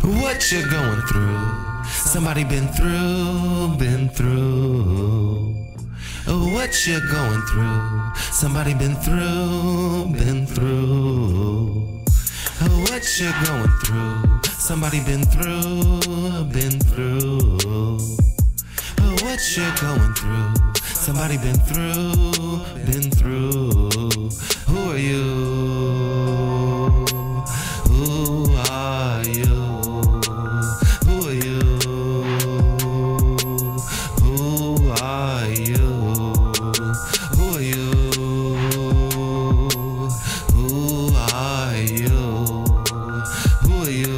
What you going through? Somebody been through. What you going through? Somebody been through. What you going through? Somebody been through. What you going through? Somebody been through. Who are you? Who are you? Who are you? Who are you? Who are you? Who are you? Who are you?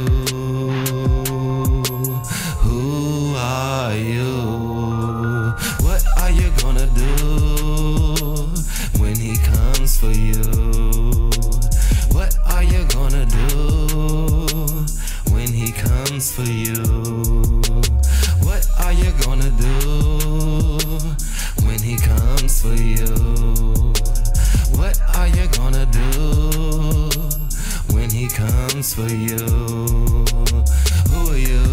Who are you? What are you gonna do when he comes for you? What are you gonna do when he comes for you? What are you gonna do when he comes for you? What are you gonna do when he comes for you? Who are you?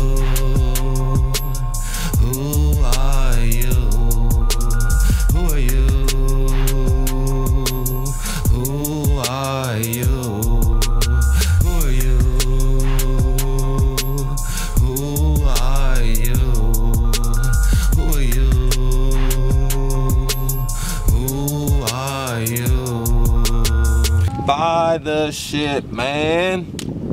Who are you? Who are you? Who are you? Who are you? Who are you? Who are you? Who are you? Buy the shit, man.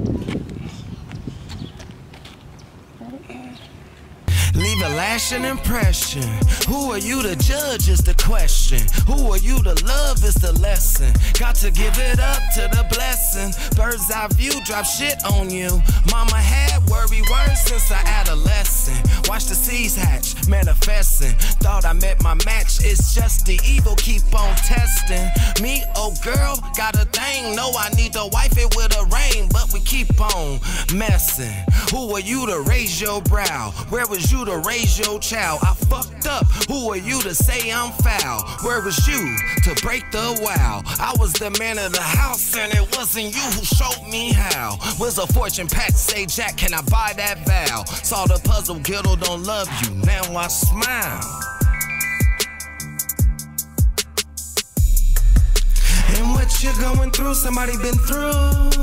Leave a lasting impression. Who are you to judge is the question. Who are you to love is the lesson. Got to give it up to the blessing. Bird's eye view, drop shit on you. Mama had worry words since her adolescent. Watch the seeds hatch, manifesting. Thought I met my match, it's just the evil keep on testing. Me, oh girl, got a thing. No, I need to wife it with a ring, but we keep on messing. Who are you to raise your brow? Where was you to raise your child? I fucked up. Who are you to say I'm foul? Where was you to break the wow? I was the man of the house and it wasn't you who showed me how. Was a fortune packed, say Jack, can I buy that vow? Saw the puzzle, Ghetto don't love you, now I smile. And what you going through, somebody been through.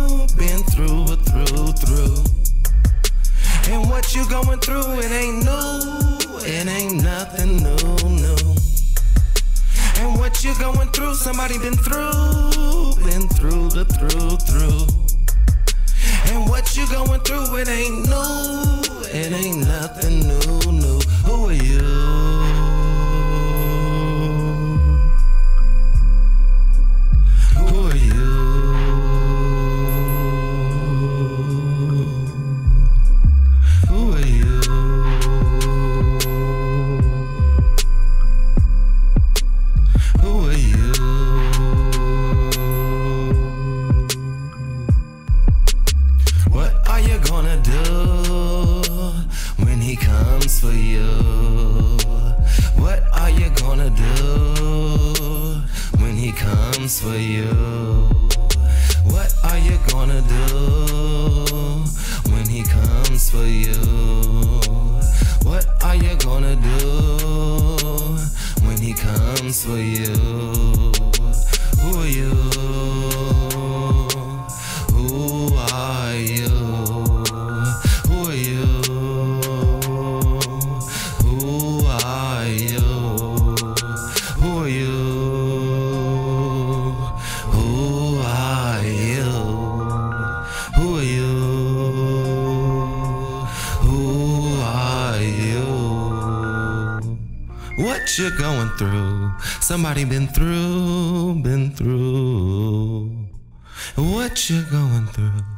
And what you going through, it ain't new, it ain't nothing new. And what you going through, somebody been through. And what you going through, it ain't new, it ain't nothing new. Who are you? Who are you? Who are you? Who are you? What are you gonna do when he comes for you? What are you gonna do when he comes for you? What are you gonna do when he comes for you? What are you gonna do when he comes for you? Who are you? Who are you? Who are you? Who are you? Who are you? Who are you? Who are you? Who are you? What you going through? Somebody been through. What you going through?